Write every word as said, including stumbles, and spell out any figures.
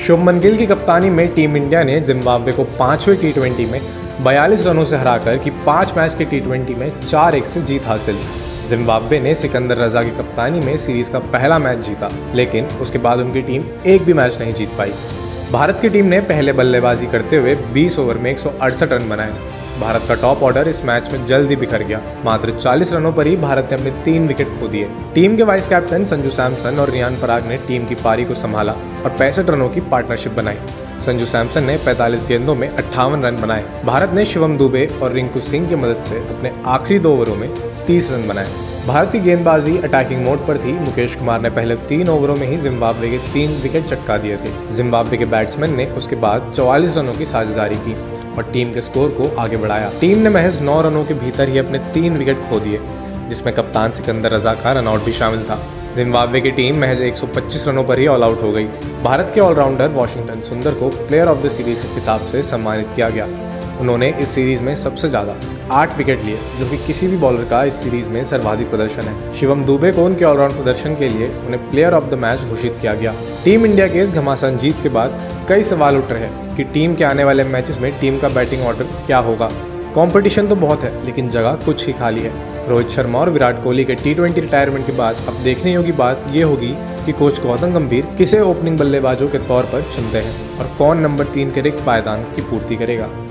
शुभमन गिल की कप्तानी में टीम इंडिया ने जिम्बाब्वे को पांचवें टी ट्वेंटी में बयालीस रनों से हराकर की पाँच मैच के टी ट्वेंटी में चार एक से जीत हासिल। जिम्बाब्वे ने सिकंदर रजा की कप्तानी में सीरीज का पहला मैच जीता, लेकिन उसके बाद उनकी टीम एक भी मैच नहीं जीत पाई। भारत की टीम ने पहले बल्लेबाजी करते हुए बीस ओवर में एक सौ अड़सठ रन बनाए। भारत का टॉप ऑर्डर इस मैच में जल्द ही बिखर गया। मात्र चालीस रनों पर ही भारत ने अपने तीन विकेट खो दिए। टीम के वाइस कैप्टन संजू सैमसन और रियान पराग ने टीम की पारी को संभाला और पैंसठ रनों की पार्टनरशिप बनाई। संजू सैमसन ने पैंतालीस गेंदों में अट्ठावन रन बनाए। भारत ने शिवम दुबे और रिंकू सिंह की मदद से अपने आखिरी दो ओवरों में तीस रन बनाए। भारत की गेंदबाजी अटैकिंग मोड पर थी। मुकेश कुमार ने पहले तीन ओवरों में ही जिम्बाब्वे के तीन विकेट चटका दिए थे। जिम्बाब्वे के बैट्समैन ने उसके बाद चौवालीस रनों की साझेदारी की और टीम के स्कोर को आगे बढ़ाया। टीम ने महज नौ रनों के भीतर ही अपने तीन विकेट खो दिए, जिसमें कप्तान सिकंदर रजा का रनआउट भी शामिल था। जिम्बाब्वे की टीम महज एक सौ पच्चीस रनों पर ही ऑल आउट हो गई। भारत के ऑलराउंडर वॉशिंगटन सुंदर को प्लेयर ऑफ द सीरीज के खिताब से सम्मानित किया गया। उन्होंने इस सीरीज में सबसे ज्यादा आठ विकेट लिए, जो कि किसी भी बॉलर का इस सीरीज में सर्वाधिक प्रदर्शन है। शिवम दुबे को उनके ऑलराउंड प्रदर्शन के लिए उन्हें प्लेयर ऑफ द मैच घोषित किया गया। टीम इंडिया के इस घमासान जीत के बाद कई सवाल उठ रहे हैं कि टीम के आने वाले मैचेस में टीम का बैटिंग ऑर्डर क्या होगा। कंपटीशन तो बहुत है, लेकिन जगह कुछ ही खाली है। रोहित शर्मा और विराट कोहली के टी ट्वेंटी रिटायरमेंट के बाद अब देखने योग्य बात यह होगी कि कोच गौतम गंभीर किसे ओपनिंग बल्लेबाजों के तौर पर चुनते हैं और कौन नंबर तीन के रिक्त पायदान की पूर्ति करेगा।